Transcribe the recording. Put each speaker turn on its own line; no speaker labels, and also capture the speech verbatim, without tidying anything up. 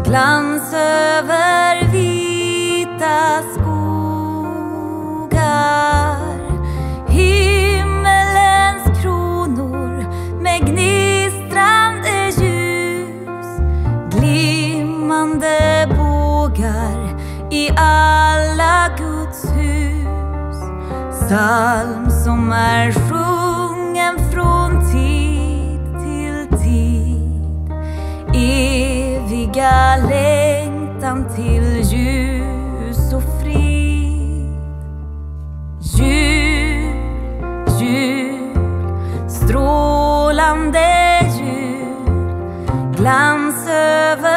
glans över vita skogar, himmelens kronor med gnistrande ljus, glimmande bågar i alla Guds hus. Psalm som är sjungen från tid till tid, eviga längtan till ljus och frid. Jul, jul, strålande jul, glans över